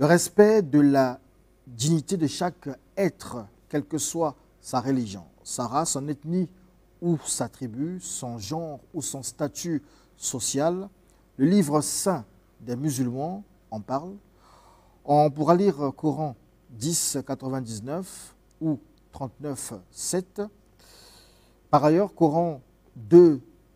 Le respect de la dignité de chaque être, quelle que soit sa religion, sa race, son ethnie ou sa tribu, son genre ou son statut social. Le livre saint des musulmans en parle. On pourra lire Coran 10, 99 ou 39, 7. Par ailleurs, Coran 2,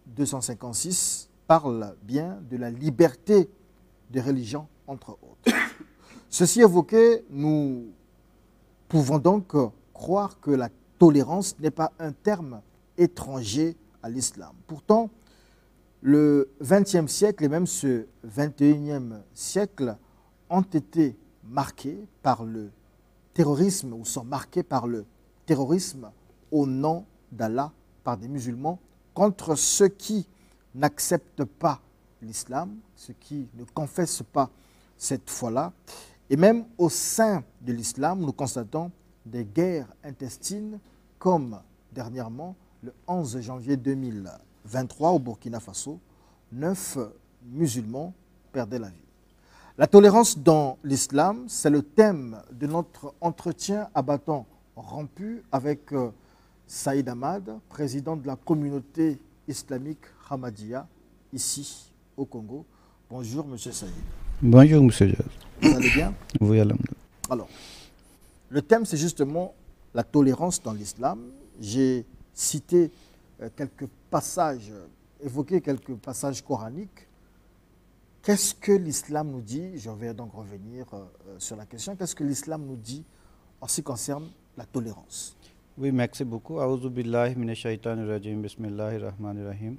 256 parle bien de la liberté de religion, entre autres. Ceci évoqué, nous pouvons donc croire que la tolérance n'est pas un terme étranger à l'islam. Pourtant, le XXe siècle et même ce XXIe siècle ont été marqués par le terrorisme ou sont marqués par le terrorisme au nom d'Allah par des musulmans contre ceux qui n'acceptent pas l'islam, ceux qui ne confessent pas cette foi-là. Et même au sein de l'islam, nous constatons des guerres intestines comme dernièrement le 11 janvier 2023 au Burkina Faso, 9 musulmans perdaient la vie. La tolérance dans l'islam, c'est le thème de notre entretien à bâton rompu avec Saïd Ahmad, président de la communauté islamique Ahmadiyya, ici au Congo. Bonjour, monsieur Saïd. Bonjour, monsieur Jazz. Vous allez bien? Oui, alhamdoulilah. Alors, le thème, c'est justement la tolérance dans l'islam. J'ai cité quelques passages, évoqué quelques passages coraniques. Qu'est-ce que l'islam nous dit? Je vais donc revenir sur la question. Qu'est-ce que l'islam nous dit en ce qui concerne la tolérance? Oui, merci beaucoup. Aouzou billahi minash shaitanir rajim, bismillahir rahmanir rahim.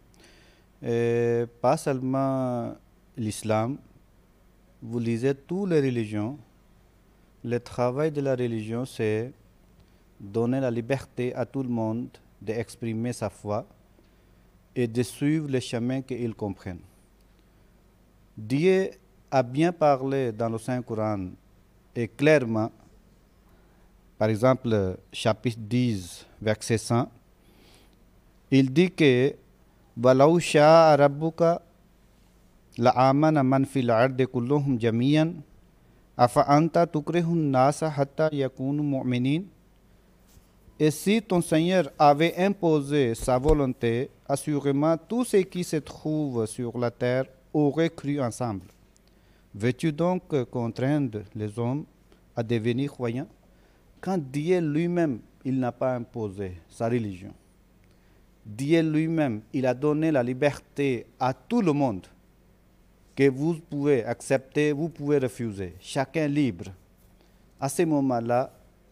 Pas seulement l'islam, vous lisez toutes les religions. Le travail de la religion, c'est donner la liberté à tout le monde d'exprimer sa foi et de suivre le chemin qu'ils comprennent. Dieu a bien parlé dans le Saint-Coran et clairement, par exemple, chapitre 10, verset 100, il dit que وَلَوْ شَاءَ رَبُّكَ لَآمَنَ مَنْ فِي الْأَرْضِ كُلُّهُمْ جَمِيعًا أَفَأَنْتَ تُكْرِهُ النَّاسَ حَتَّى يَكُونُوا مُؤْمِنِينَ. Et si ton Seigneur avait imposé sa volonté, assurément tous ceux qui se trouvent sur la terre auraient cru ensemble. Veux-tu donc contraindre les hommes à devenir croyants quand Dieu lui-même, il n'a pas imposé sa religion? Dieu lui-même, il a donné la liberté à tout le monde que vous pouvez accepter, vous pouvez refuser. Chacun libre. À ce moment-là,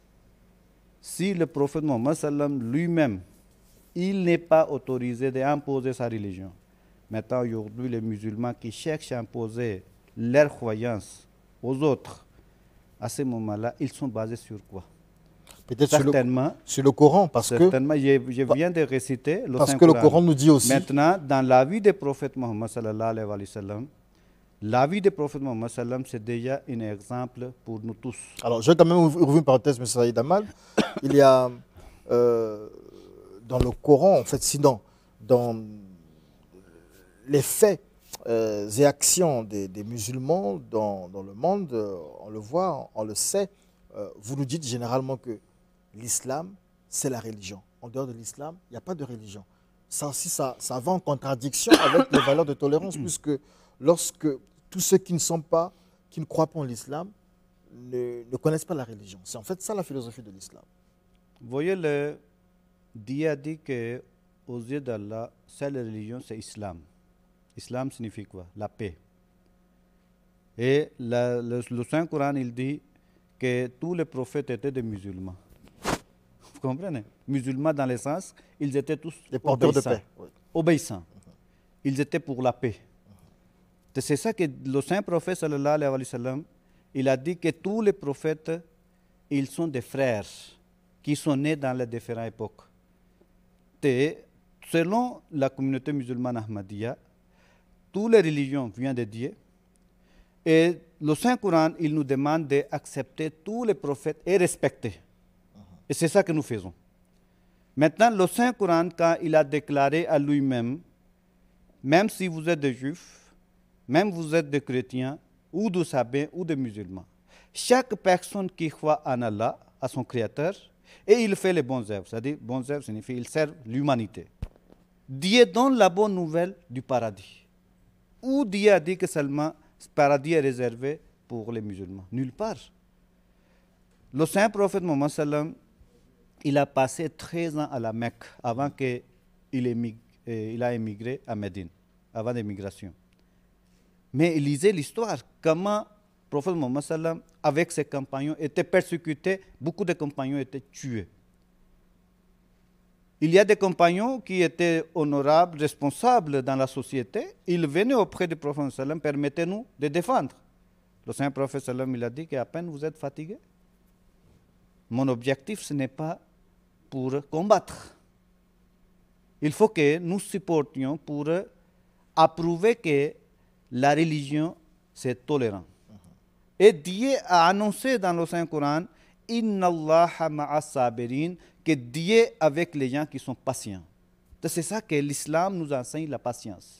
si le prophète Mohammed sallam lui-même, il n'est pas autorisé d'imposer sa religion. Maintenant, aujourd'hui, les musulmans qui cherchent à imposer leur croyance aux autres, à ce moment-là, ils sont basés sur quoi? Peut-être certainement, sur le Coran, parce certainement, je viens de réciter le parce Saint que le Coran. Coran nous dit aussi. Maintenant, dans la vie du prophète Mohammed sallallahu alayhi wa sallam, la vie du prophète Mohammed sallam, c'est déjà un exemple pour nous tous. Alors, je vais quand même ouvrir une parenthèse, M. Saïd Ahmad. Il y a dans le Coran, en fait, sinon, dans les faits et actions des musulmans dans le monde, on le voit, on le sait, vous nous dites généralement que l'islam, c'est la religion. En dehors de l'islam, il n'y a pas de religion. Ça aussi, ça va en contradiction avec les valeurs de tolérance, puisque lorsque tous ceux qui ne croient pas en l'islam, ne connaissent pas la religion. C'est en fait ça la philosophie de l'islam. Vous voyez, Dieu a dit qu'aux yeux d'Allah, seule religion, c'est l'islam. Islam signifie quoi? La paix. Et le Saint-Coran, il dit que tous les prophètes étaient des musulmans. Vous comprenez? Musulmans dans le sens, ils étaient tous les porteurs de paix. Oui. Obéissants. Ils étaient pour la paix. C'est ça que le Saint-Prophète, sallallahu alayhi wa sallam, il a dit que tous les prophètes, ils sont des frères qui sont nés dans les différentes époques. Et selon la communauté musulmane Ahmadiyya, toutes les religions viennent de Dieu. Et le Saint-Coran, il nous demande d'accepter tous les prophètes et respecter. Et c'est ça que nous faisons. Maintenant, le Saint-Coran, quand il a déclaré à lui-même, même si vous êtes des juifs, même si vous êtes des chrétiens, ou des sabbins, ou des musulmans, chaque personne qui croit en Allah, à son Créateur, et il fait les bonnes œuvres. C'est-à-dire, bonnes œuvres signifie qu'il sert l'humanité. Dieu donne la bonne nouvelle du paradis. Où Dieu a dit que seulement ce paradis est réservé pour les musulmans? Nulle part. Le saint prophète Mohammed sallam, il a passé 13 ans à la Mecque avant qu'il a émigré à Médine, avant l'émigration. Mais il lisait l'histoire, comment le prophète Mohammed sallam, avec ses compagnons, était persécuté, beaucoup de compagnons étaient tués. Il y a des compagnons qui étaient honorables, responsables dans la société. Ils venaient auprès du prophète sallam, permettez-nous de défendre. Le saint prophète sallam, il a dit qu'à peine vous êtes fatigués. Mon objectif, ce n'est pas pour combattre. Il faut que nous supportions pour approuver que la religion, c'est tolérant. Et Dieu a annoncé dans le Saint-Coran, Inna Allah ma'a sabirin, que Dieu est avec les gens qui sont patients. C'est ça que l'islam nous enseigne, la patience.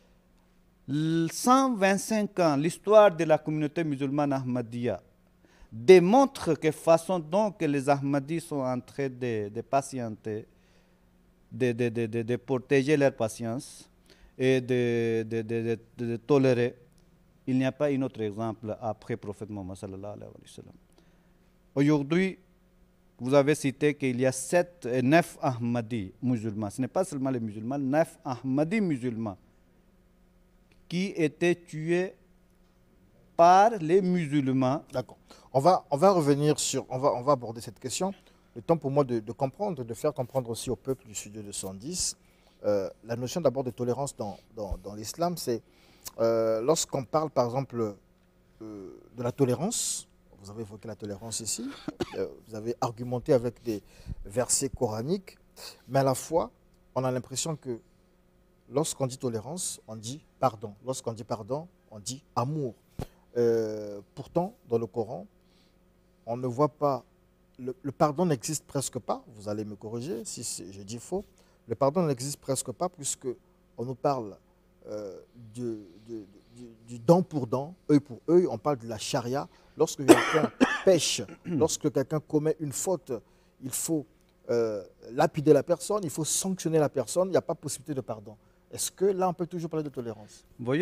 125 ans, l'histoire de la communauté musulmane Ahmadiyya démontre que façon dont que les Ahmadis sont en train de patienter, de protéger leur patience et de tolérer. Il n'y a pas un autre exemple après le prophète Mohammed sallallahu alayhi wa sallam. Aujourd'hui, vous avez cité qu'il y a 9 Ahmadis musulmans. Ce n'est pas seulement les musulmans, 9 Ahmadis musulmans qui étaient tués par les musulmans. D'accord. On va revenir sur, on va aborder cette question. Le temps pour moi de comprendre, de faire comprendre aussi au peuple du studio 210 la notion d'abord de tolérance dans l'islam, c'est lorsqu'on parle par exemple de la tolérance. Vous avez évoqué la tolérance ici, vous avez argumenté avec des versets coraniques, mais à la fois, on a l'impression que lorsqu'on dit tolérance, on dit pardon. Lorsqu'on dit pardon, on dit amour. Pourtant, dans le Coran, on ne voit pas, le pardon n'existe presque pas, vous allez me corriger si je dis faux, le pardon n'existe presque pas puisque on nous parle du dent pour dent, œil pour œil, on parle de la charia. Lorsque quelqu'un pêche, lorsque quelqu'un commet une faute, il faut lapider la personne, il faut sanctionner la personne, il n'y a pas possibilité de pardon. Est-ce que là, on peut toujours parler de tolérance? Vous voyez,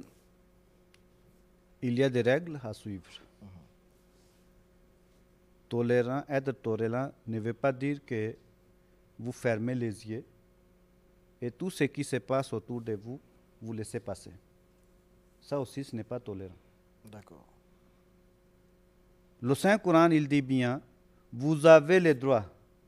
il y a des règles à suivre. Tolérant, être tolérant ne veut pas dire que vous fermez les yeux et tout ce qui se passe autour de vous, vous laissez passer. Ça aussi, ce n'est pas tolérant. D'accord. Le Saint-Coran, il dit bien, vous avez le droit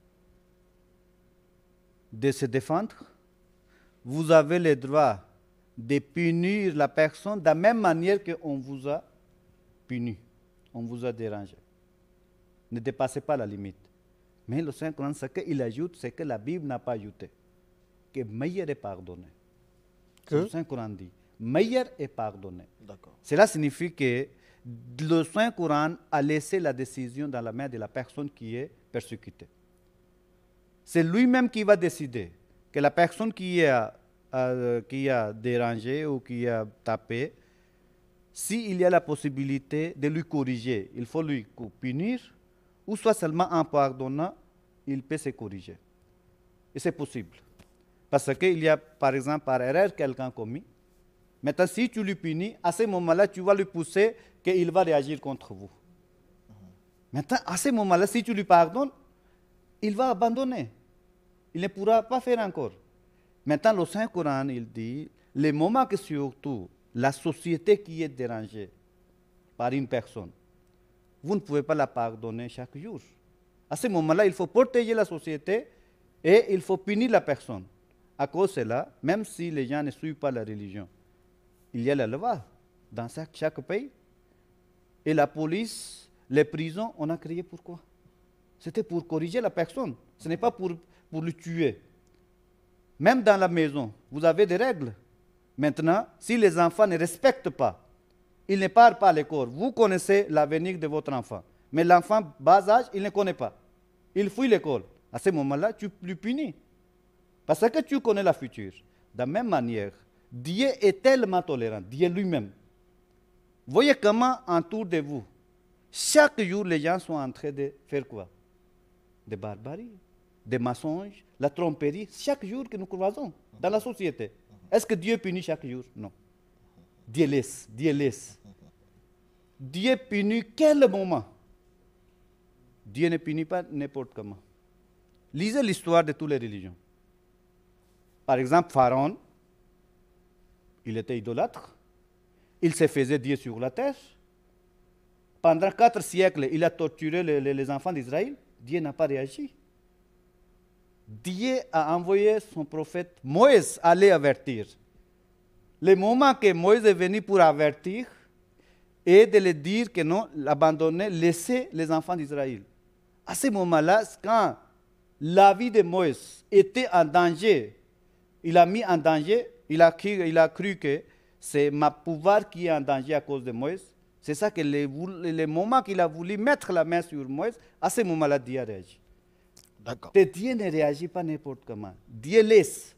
de se défendre, vous avez le droit de punir la personne de la même manière qu'on vous a puni, on vous a dérangé. Ne dépassez pas la limite. Mais le Saint-Coran, ce qu'il ajoute, c'est que la Bible n'a pas ajouté, que meilleur est pardonné. Le Saint-Coran dit, meilleur est pardonné. Cela signifie que le Saint-Coran a laissé la décision dans la main de la personne qui est persécutée. C'est lui-même qui va décider que la personne qui a dérangé ou qui a tapé, s'il y a la possibilité de lui corriger, il faut lui punir, ou soit seulement en pardonnant, il peut se corriger. Et c'est possible. Parce qu'il y a, par exemple, par erreur, quelqu'un commis. Maintenant, si tu lui punis, à ce moment-là, tu vas lui pousser qu'il va réagir contre vous. Maintenant, à ce moment-là, si tu lui pardonnes, il va abandonner. Il ne pourra pas faire encore. Maintenant, le Saint-Coran, il dit, les moments que surtout la société qui est dérangée par une personne, vous ne pouvez pas la pardonner chaque jour. À ce moment-là, il faut protéger la société et il faut punir la personne. À cause de cela, même si les gens ne suivent pas la religion, il y a la loi dans chaque pays. Et la police, les prisons, on a créé pourquoi? C'était pour corriger la personne. Ce n'est pas pour le tuer. Même dans la maison, vous avez des règles. Maintenant, si les enfants ne respectent pas, ils ne partent pas à l'école. Vous connaissez l'avenir de votre enfant. Mais l'enfant bas âge, il ne connaît pas. Il fuit l'école. À ce moment-là, tu le punis. Parce que tu connais la future. De la même manière, Dieu est tellement tolérant, Dieu lui-même. Voyez comment autour de vous, chaque jour, les gens sont en train de faire quoi? Des barbaries, des mensonges, la tromperie, chaque jour que nous croisons dans la société. Est-ce que Dieu punit chaque jour? Non. Dieu laisse, Dieu laisse. Dieu punit quel moment? Dieu ne punit pas n'importe comment. Lisez l'histoire de toutes les religions. Par exemple, Pharaon, il était idolâtre. Il se faisait Dieu sur la terre. Pendant 4 siècles, il a torturé les enfants d'Israël. Dieu n'a pas réagi. Dieu a envoyé son prophète Moïse aller avertir. Le moment que Moïse est venu pour avertir et de lui dire que non, l'abandonner, laisser les enfants d'Israël. À ce moment-là, quand la vie de Moïse était en danger, il a mis en danger, il a cru que c'est ma pouvoir qui est en danger à cause de Moïse. C'est ça que le moment qu'il a voulu mettre la main sur Moïse, à ce moment-là, Dieu a réagi. D'accord. Dieu ne réagit pas n'importe comment. Dieu laisse.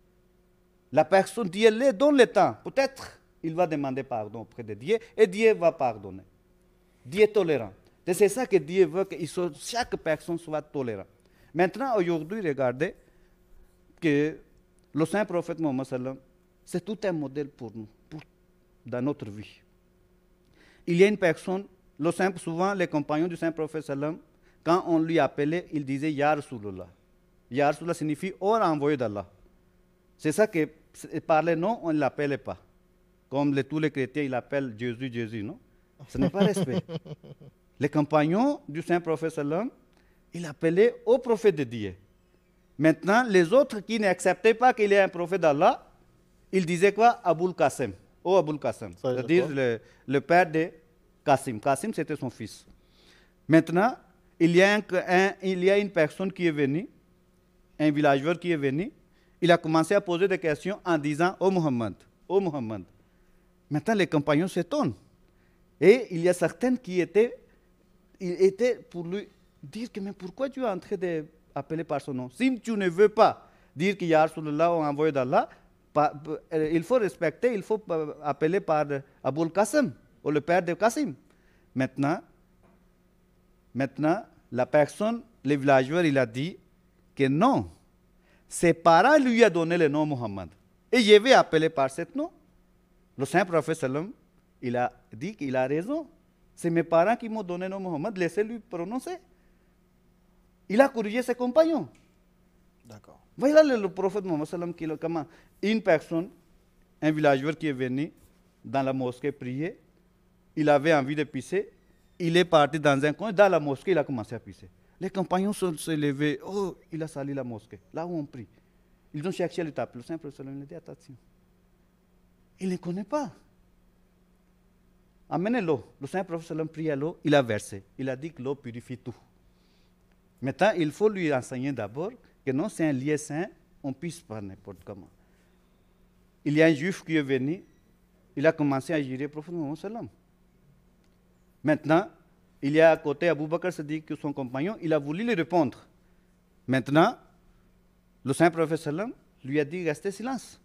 La personne, Dieu laisse, donne le temps. Peut-être il va demander pardon auprès de Dieu et Dieu va pardonner. Dieu est tolérant. Et c'est ça que Dieu veut, que chaque personne soit tolérante. Maintenant, aujourd'hui, regardez que le saint prophète Mohammed sallam, c'est tout un modèle pour nous, dans notre vie. Il y a une personne, souvent les compagnons du saint prophète sallam, quand on lui appelait, il disait Ya Rasulullah. Ya Rasulullah signifie or envoyé d'Allah. C'est ça que par les noms, on ne l'appelait pas. Comme tous les chrétiens, ils l'appellent Jésus, Jésus, non? Ce n'est pas respect. Les compagnons du saint prophète sallam, ils l'appelaient au prophète de Dieu. Maintenant, les autres qui n'acceptaient pas qu'il y ait un prophète d'Allah, ils disaient quoi? Aboul Qasim. Oh Aboul Qasim. C'est-à-dire le père de Qasim. Qasim, c'était son fils. Maintenant, il y a une personne qui est venue, un villageois qui est venu, il a commencé à poser des questions en disant Oh Muhammad, oh Muhammad. Maintenant, les compagnons s'étonnent. Et il y a certains qui étaient pour lui dire que mais pourquoi tu es en train d'appeler par son nom? Si tu ne veux pas dire qu'il y a Rasulullah ou envoyé d'Allah, il faut respecter, il faut appeler par Aboul Qasim, ou le père de Qasim. Maintenant, la personne, le villageois, il a dit que non, ses parents lui ont donné le nom Muhammad. Et je vais appeler par ce nom. Le saint prophète sallam, il a dit qu'il a raison. C'est mes parents qui m'ont donné le nom Muhammad, laissez-lui prononcer. Il a corrigé ses compagnons. D'accord. Voilà le prophète Muhammad sallam, comment une personne, un villageois qui est venu dans la mosquée prier, il avait envie de pisser, il est parti dans un coin, dans la mosquée, il a commencé à pisser. Les compagnons se levaient, oh, il a sali la mosquée, là où on prie. Ils ont cherché le tape. Le saint prophète sallam, il a dit attention. Il ne connaît pas. Amenez l'eau. Le saint prophète sallam prie à l'eau, il a versé. Il a dit que l'eau purifie tout. Maintenant, il faut lui enseigner d'abord que non, c'est un lieu saint, on ne pisse pas n'importe comment. Il y a un juif qui est venu, il a commencé à jurer le prophète Mohammed sallam. Maintenant, il y a à côté Abu Bakr Siddiq, que son compagnon, il a voulu lui répondre. Maintenant, le saint prophète sallam lui a dit restez silence.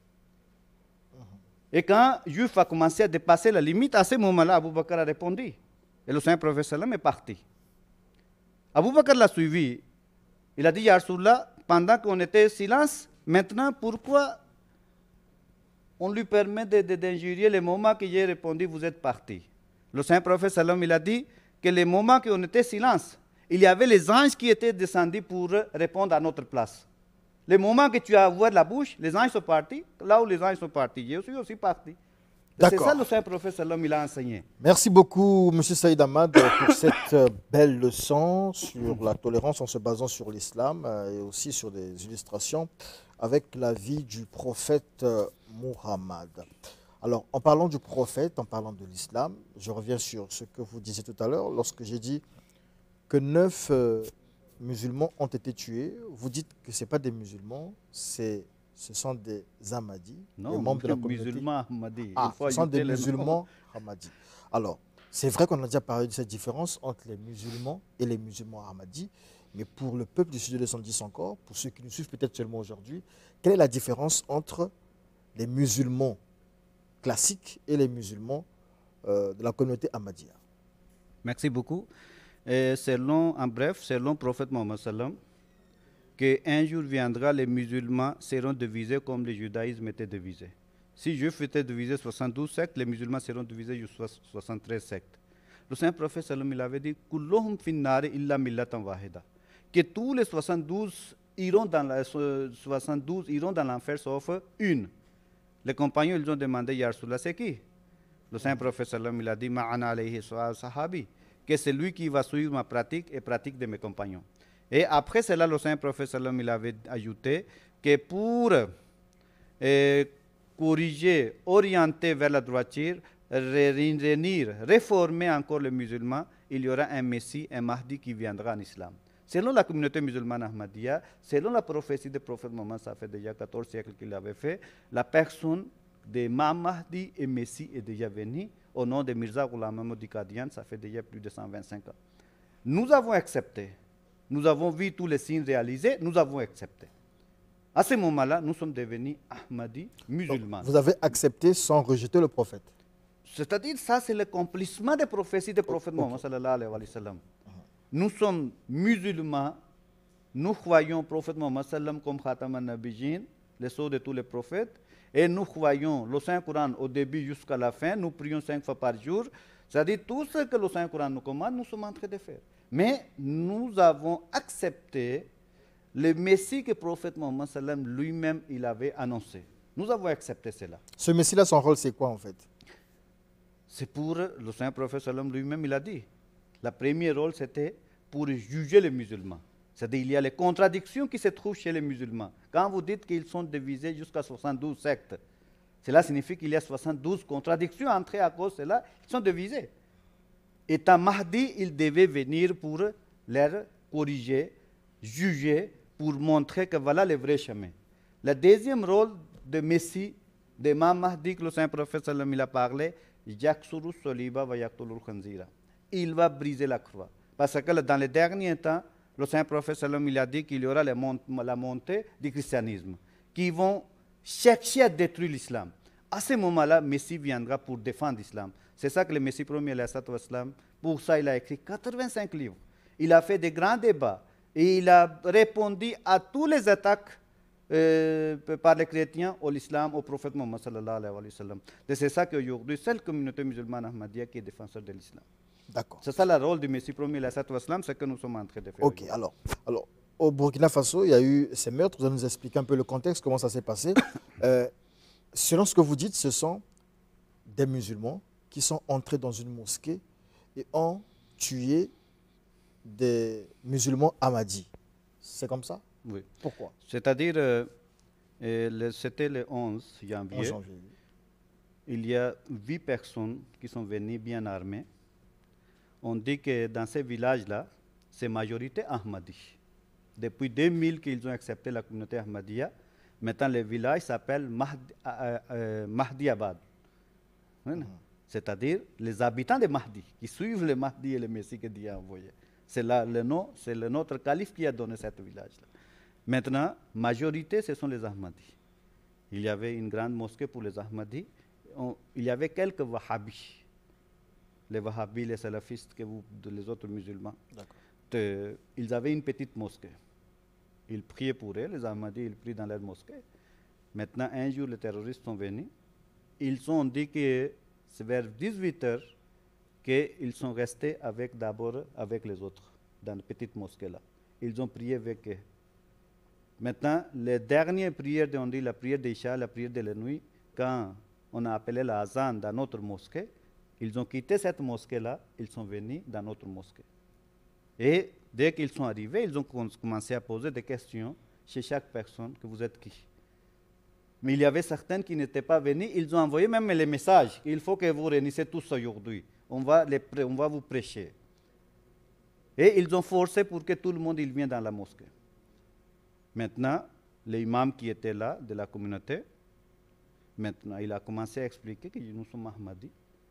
Et quand le juif a commencé à dépasser la limite, à ce moment-là, Abu Bakr a répondu. Et le saint prophète sallam est parti. Abu Bakr l'a suivi. Il a dit, Ya Rasulullah, pendant qu'on était silence, maintenant, pourquoi on lui permet d'injurier le moment que j'ai répondu, vous êtes parti? Le saint prophète sallam, il a dit que le moment qu'on était silence, il y avait les anges qui étaient descendus pour répondre à notre place. Le moment que tu as ouvert la bouche, les anges sont partis. Là où les anges sont partis, je suis aussi parti. C'est ça le saint prophète sallam, il a enseigné. Merci beaucoup, M. Saïd Ahmad, pour cette belle leçon sur la tolérance en se basant sur l'islam et aussi sur des illustrations avec la vie du prophète Muhammad. Alors, en parlant du prophète, en parlant de l'islam, je reviens sur ce que vous disiez tout à l'heure, lorsque j'ai dit que 9 musulmans ont été tués. Vous dites que ce n'est pas des musulmans, ce sont des Ahmadis, non, des membres de la communauté. Musulmans Ahmadis. Ce sont des musulmans Ahmadis. Alors, c'est vrai qu'on a déjà parlé de cette différence entre les musulmans et les musulmans Ahmadis, mais pour le peuple du Sud de 110 encore, pour ceux qui nous suivent peut-être seulement aujourd'hui, quelle est la différence entre les musulmans classiques et les musulmans de la communauté Ahmadiyya? Merci beaucoup. Et en bref, selon le prophète Mohammed sallam, qu'un jour viendra, les musulmans seront divisés comme le judaïsme était divisé. Si Juifs étaient divisés 72 sectes, les musulmans seront divisés jusqu'à 73 sectes. Le Saint Prophète sallam, il avait dit Kulluhum finnari illa millatan wahida, que tous les 72 iront dans l'enfer sauf une. Les compagnons ils ont demandé Ya Rasulullah, c'est qui? Le Saint Prophète sallam, il a dit Ma'ana alayhi sahabi, que c'est lui qui va suivre ma pratique et pratique de mes compagnons. Et après cela, le Saint Prophète sallam, il avait ajouté que pour corriger, orienter vers la droiture, réformer encore les musulmans, il y aura un Messie, un Mahdi qui viendra en islam. Selon la communauté musulmane Ahmadiyya, selon la prophétie du prophète Mohammed, ça fait déjà 14 siècles qu'il l'avait fait, la personne de Imam Mahdi et Messie est déjà venue au nom de Mirza Ghulam Ahmad Qadian, ça fait déjà plus de 125 ans. Nous avons accepté, nous avons vu tous les signes réalisés, nous avons accepté. À ce moment-là, nous sommes devenus Ahmadis musulmans. Donc, vous avez accepté sans rejeter le prophète. C'est-à-dire, ça c'est l'accomplissement des prophéties du prophète Mohammed sallallahu alayhi wa sallam. Nous sommes musulmans, nous croyons au prophète Mohammed sallam comme Khatam al-Nabiyyin, le sceau de tous les prophètes, et nous croyons le Saint-Coran au début jusqu'à la fin, nous prions 5 fois par jour. C'est-à-dire, tout ce que le Saint-Coran nous commande, nous sommes en train de faire. Mais nous avons accepté le Messie que le prophète Mohammed sallam lui-même il avait annoncé. Nous avons accepté cela. Ce Messie-là, son rôle, c'est quoi en fait? C'est pour le Saint Prophète sallam lui-même, il a dit. Le premier rôle, c'était pour juger les musulmans. C'est-à-dire qu'il y a les contradictions qui se trouvent chez les musulmans. Quand vous dites qu'ils sont divisés jusqu'à 72 sectes, cela signifie qu'il y a 72 contradictions entre eux à cause de cela, ils sont divisés. Et un Mahdi, il devait venir pour les corriger, juger, pour montrer que voilà le vrai chemin. Le deuxième rôle de Messie, de Mahdi, que le Saint Prophète sallam il a parlé, Yaksuru soliba va yaktulul khanzira. Il va briser la croix. Parce que dans les derniers temps, le Saint Prophète sallam il a dit qu'il y aura la montée du christianisme, qui vont chercher à détruire l'islam. À ce moment-là, Messie viendra pour défendre l'islam. C'est ça que le Messie premier, pour ça il a écrit 85 livres. Il a fait des grands débats et il a répondu à toutes les attaques par les chrétiens au l'islam, au prophète Mohammed sallallahu alayhi wa sallam. C'est ça qu'aujourd'hui, c'est la communauté musulmane Ahmadiyya qui est défenseur de l'islam. D'accord. C'est ça le rôle du Messie premier, c'est que nous sommes en train de faire. Ok, alors, au Burkina Faso, il y a eu ces meurtres. Vous allez nous expliquer un peu le contexte, comment ça s'est passé. Selon ce que vous dites, ce sont des musulmans qui sont entrés dans une mosquée et ont tué des musulmans ahmadis. C'est comme ça? Oui. Pourquoi? C'est-à-dire, c'était le 11 janvier. 11 janvier. Il y a 8 personnes qui sont venues bien armées. On dit que dans ces villages-là, c'est majorité Ahmadi. Depuis 2000 qu'ils ont accepté la communauté Ahmadiyya, maintenant le village s'appelle Mahdi Abad. C'est-à-dire les habitants de Mahdi, qui suivent le Mahdi et le Messie que Dieu a envoyé. C'est le nom, c'est notre calife qui a donné ce village-là. Maintenant, majorité, ce sont les Ahmadis. Il y avait une grande mosquée pour les Ahmadis. Il y avait quelques Wahhabis. Les Wahhabis, les salafistes, les autres musulmans. Ils avaient une petite mosquée. Ils priaient pour eux, les Ahmadis, ils prient dans leur mosquée. Maintenant, un jour, les terroristes sont venus. Ils ont dit que c'est vers 18 h qu'ils sont restés d'abord avec les autres, dans la petite mosquée-là. Ils ont prié avec eux. Maintenant, les dernières prières, on dit la prière d'Isha, la prière de la nuit, quand on a appelé la Azan dans notre mosquée, ils ont quitté cette mosquée-là, ils sont venus dans notre mosquée. Et dès qu'ils sont arrivés, ils ont commencé à poser des questions chez chaque personne, que vous êtes qui? Mais il y avait certains qui n'étaient pas venus, ils ont envoyé même les messages, il faut que vous réunissez tous aujourd'hui, on va vous prêcher. Et ils ont forcé pour que tout le monde vienne dans la mosquée. Maintenant, l'imam qui était là, de la communauté, maintenant, il a commencé à expliquer que nous sommes Ahmadis.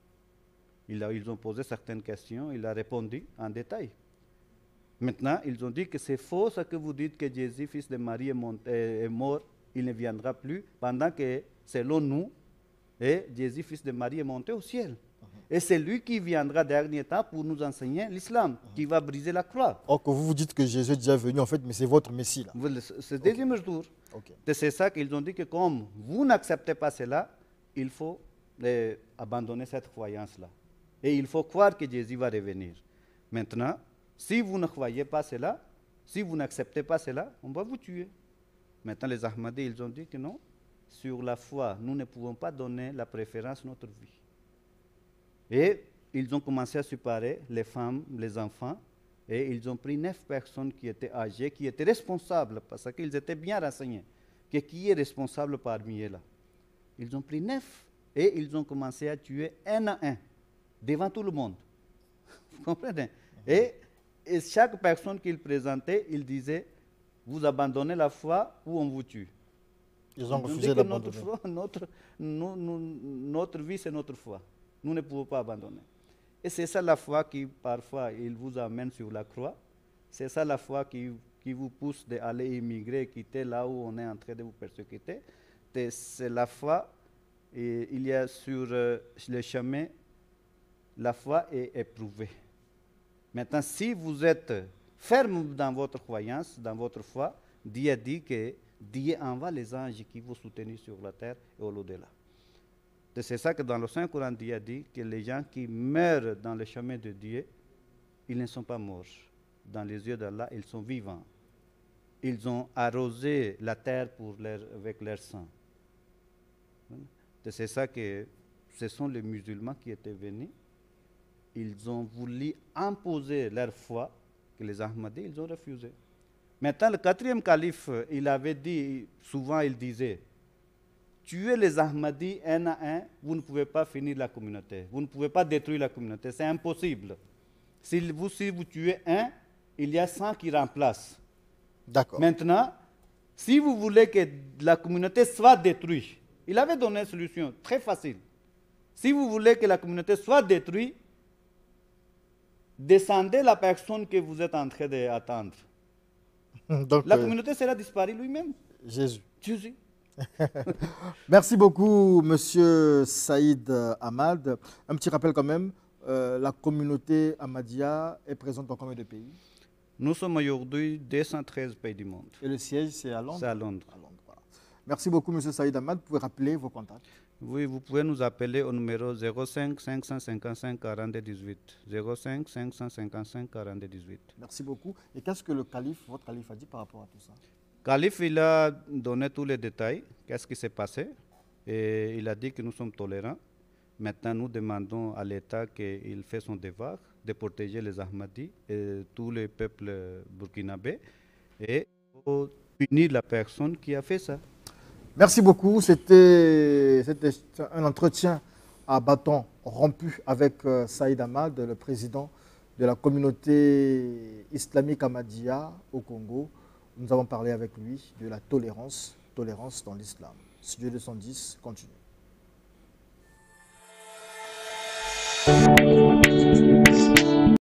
Ils ont posé certaines questions, il a répondu en détail. Maintenant, ils ont dit que c'est faux ce que vous dites que Jésus, fils de Marie, est mort, il ne viendra plus, pendant que, selon nous, Jésus, fils de Marie, est monté au ciel. Et c'est lui qui viendra dernier temps pour nous enseigner l'islam, qui va briser la croix. Or que vous vous dites que Jésus est déjà venu, en fait, mais c'est votre Messie là. C'est le deuxième jour. Ok. C'est ça qu'ils ont dit que comme vous n'acceptez pas cela, il faut abandonner cette croyance-là. Et il faut croire que Jésus va revenir. Maintenant, si vous ne croyez pas cela, si vous n'acceptez pas cela, on va vous tuer. Maintenant, les Ahmadis, ils ont dit que non, sur la foi, nous ne pouvons pas donner la préférence à notre vie. Et ils ont commencé à séparer les femmes, les enfants, et ils ont pris 9 personnes qui étaient âgées, qui étaient responsables, parce qu'ils étaient bien renseignés. Qui est responsable parmi eux là? Ils ont pris 9 et ils ont commencé à tuer un à un, devant tout le monde. Vous comprenez? Et chaque personne qu'ils présentaient, ils disaient, vous abandonnez la foi ou on vous tue. Ils ont refusé que d'abandonner. notre vie, c'est notre foi. Nous ne pouvons pas abandonner. Et c'est ça la foi qui, parfois, il vous amène sur la croix. C'est ça la foi qui vous pousse d'aller immigrer, quitter là où on est en train de vous persécuter. C'est la foi, et il y a sur le chemin, la foi est éprouvée. Maintenant, si vous êtes ferme dans votre croyance, dans votre foi, Dieu dit que Dieu envoie les anges qui vous soutenir sur la terre et au-delà. C'est ça que dans le Saint-Coran, Dieu dit que les gens qui meurent dans le chemin de Dieu, ils ne sont pas morts. Dans les yeux d'Allah, ils sont vivants. Ils ont arrosé la terre avec leur sang. C'est ça que ce sont les musulmans qui étaient venus. Ils ont voulu imposer leur foi, que les Ahmadis, ils ont refusé. Maintenant, le 4e calife, il avait dit, souvent il disait, tuez les Ahmadis un à un, vous ne pouvez pas finir la communauté. Vous ne pouvez pas détruire la communauté, c'est impossible. Si vous tuez un, il y a 100 qui remplacent. D'accord. Maintenant, si vous voulez que la communauté soit détruite, il avait donné une solution très facile. Si vous voulez que la communauté soit détruite, descendez la personne que vous êtes en train d'attendre. Donc, La communauté sera disparue lui-même. Jésus. Jésus. Merci beaucoup, Monsieur Saïd Ahmad. Un petit rappel quand même, la communauté Ahmadiyya est présente dans combien de pays? Nous sommes aujourd'hui 213 pays du monde. Et le siège, c'est à Londres? C'est à Londres. Voilà. Merci beaucoup, Monsieur Saïd Ahmad. Vous pouvez rappeler vos contacts? Oui, vous pouvez nous appeler au numéro 05 555 42 18. 05 555 42 18. Merci beaucoup. Et qu'est-ce que le calife, votre calife, a dit par rapport à tout ça? Calife, il a donné tous les détails, qu'est-ce qui s'est passé, et il a dit que nous sommes tolérants. Maintenant, nous demandons à l'État qu'il fait son devoir de protéger les Ahmadis et tous les peuples burkinabés et pour punir la personne qui a fait ça. Merci beaucoup. C'était un entretien à bâton rompu avec Saïd Ahmad, le président de la communauté islamique Ahmadiyya au Congo. Nous avons parlé avec lui de la tolérance dans l'islam. Studio 210 continue.